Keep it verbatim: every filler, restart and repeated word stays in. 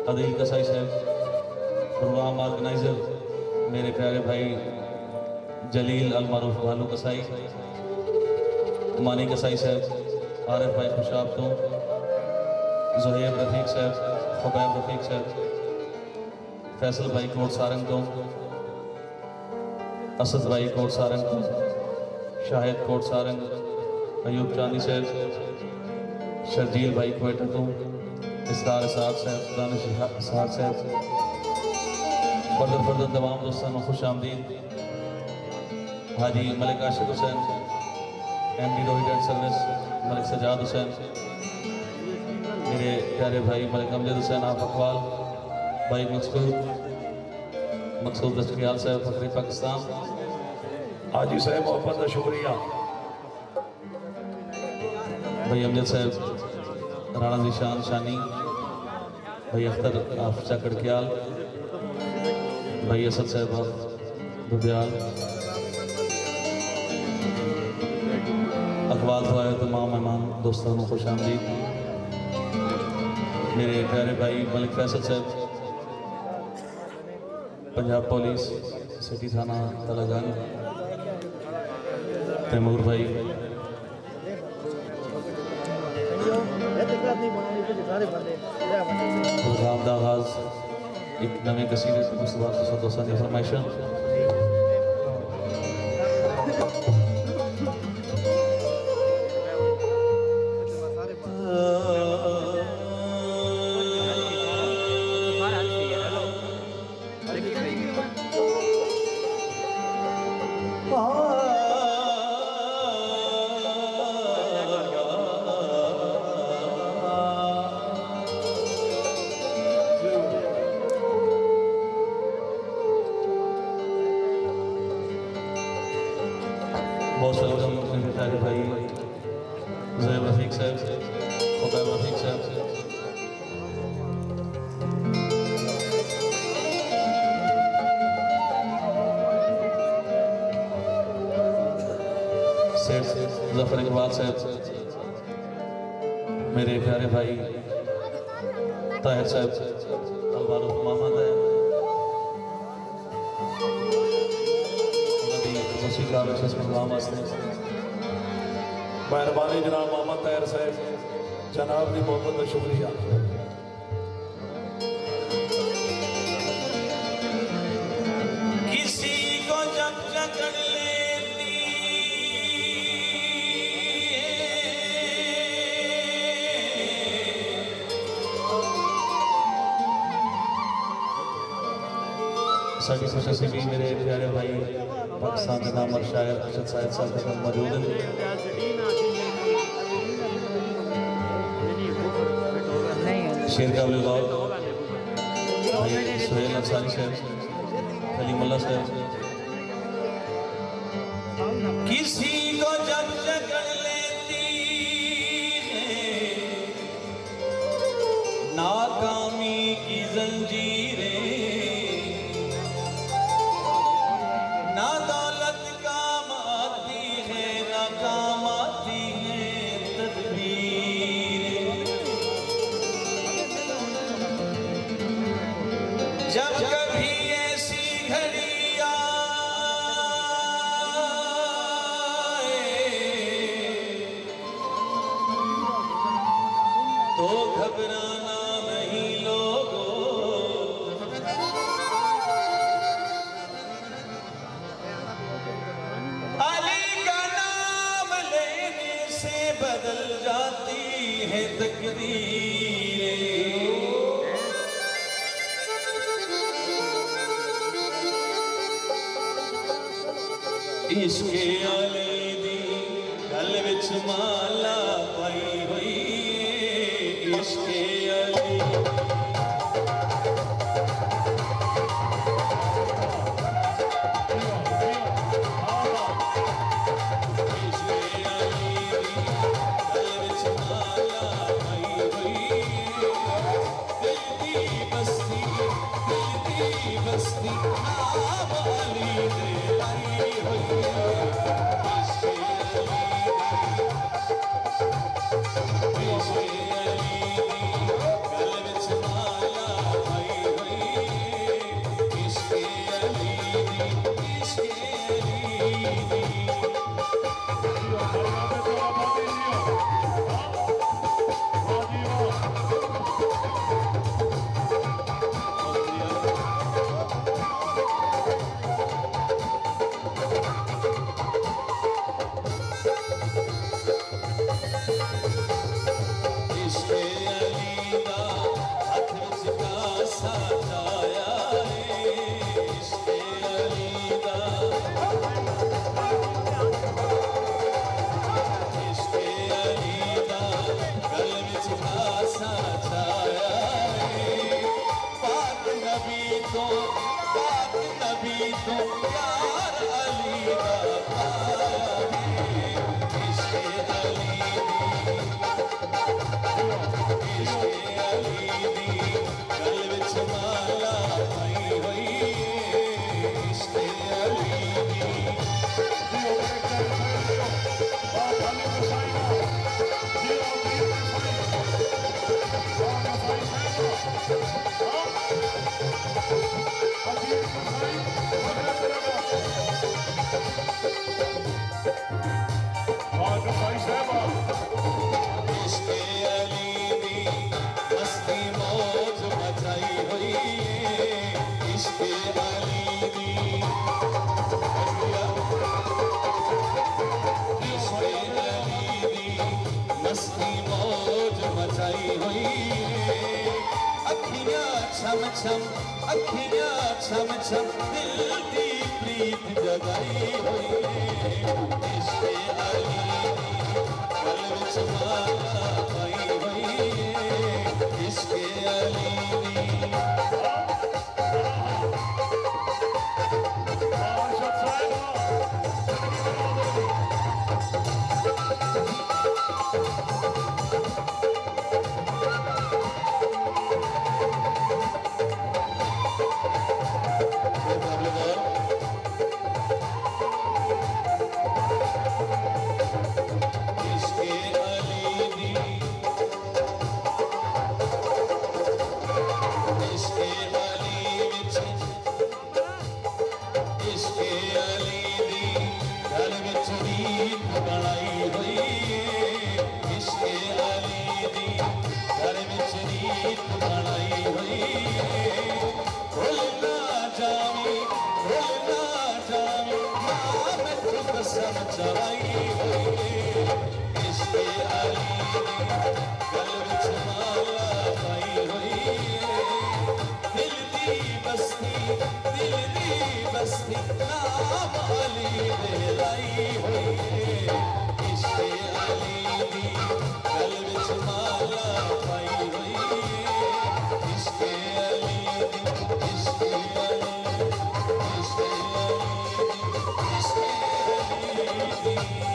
अदील कसाई साहब, programme organiser मेरे प्यारे भाई जलील अल मारूफ भालू कसाई, मानी कसाई साहब, आरिफ भाई खुशाब तो, ज़ुहैब रफ़ीक साहब, खुबैब रफ़ीक साहब, फैसल भाई कोट सारंग तो, असद भाई कोट सारंग तो, शाहिद कोट सारंग, अयूब चांदी साहब, शर्जील भाई कोयटा तो, इसरार साहब साहब, दानिश साहब साहब, फर्दर फर्दर तमाम दोस्तों को खुश आमदीद। Haji Malik Ashiq Hussain, M D Rohit service, Malik Sajjad Hussain, मेरे प्यारे भाई मलिक अमजद हुसैन आप अकवाल, भाई मकसूद मकसूद दस्तगियाल साहब फखरे पाकिस्तान, हाजी साहब मोहब्बत का शुक्रिया, भाई अमजद साहब, राणा निशान शानी, भाई अख्तर आफचा कड़कियाल, भाई असद साहब आप दुबियाल, अखबार तो आए तमाम मेहमान दोस्तों को खुश आमदीद। मेरे प्यारे भाई मलिक फैसल साहब, पंजाब पुलिस सिटी थाना तलागंज, तैमूर भाई, प्रोग्राम का आगाज एक नवे कसीदे से मुस्तफा दोस्तों की फरमाइश। बहुत वेलकम मेरे प्यारे भाई ज़ुहैब रफ़ीक साहब, खुबैब रफ़ीक साहब, सेठ ज़फ़र इकबाल साहब, मेरे प्यारे भाई ताहिर साहब अलमारूफ मोहम्मद है, प्रोग्राम मेहरबानी जनाब मोहम्मद ताहिर साहब, जनाब की मोहब्बत का शुक्रिया। किसी को जब जकड़ लेती साड़ी खुशी से भी मेरे प्यारे भाई पाकिस्तान के नाम शायर अरशद साहिद साहब मौजूद हैं। शेर का गौर भाई सुहेल अंसारी साहब, कलीमुल्लाह साहब, किसी को जब जकड़ लेती है नाकामी की जंजीरें, ना दौलत काम आती है ना काम आती है तदबीरें, जब कभी ऐसी घड़ी आए तो घबराना नहीं लोगों, अली का नाम लेने से बदल जाती है तकदीरें। इश्के आले दी गल विच माला पाई हुई, इश्के आले बस्ती आवाली दे आई हुई है। विच कासा जाया है इश्क़े अली दा इश्क़े अली दा गल विच कासा जाया है पाक नबी तो पाक नबी तो यार अली दा पाया है इश्क़े अली इश्क़े अली दी गल विच माला पाई होई इश्क़े अली दी इश्क़े अली दी मस्ती मौज मचाई हुई इश्क़े अली दी इश्क़े अली दी मस्ती मौज मचाई हुई अखियाँ छम छम अखियाँ छम छम दिल दी प्रीत जगाई हुई इश्क़े अली दी गल विच माला पाई हुई इश्क़े अली दी इश्क़े अली दी इश्क़े अली विच इश्क़े अली दी गल विच रीत बनाई हुई इश्क़े अली दी गल विच रीत बनाई हुई भुल ना जावी भुल ना जावी मां मैं कसम चढ़ाई हुई इश्क़े अली दी गल विच माला पाई हुई दिल दी बस्ती दिल दी बस्ती नाम अली दे लाई हुई इश्क़े अली दी गल विच माला पाई हुई इश्क़े अली दी इश्क़े अली इश्क़े अली इश्क़े अली दी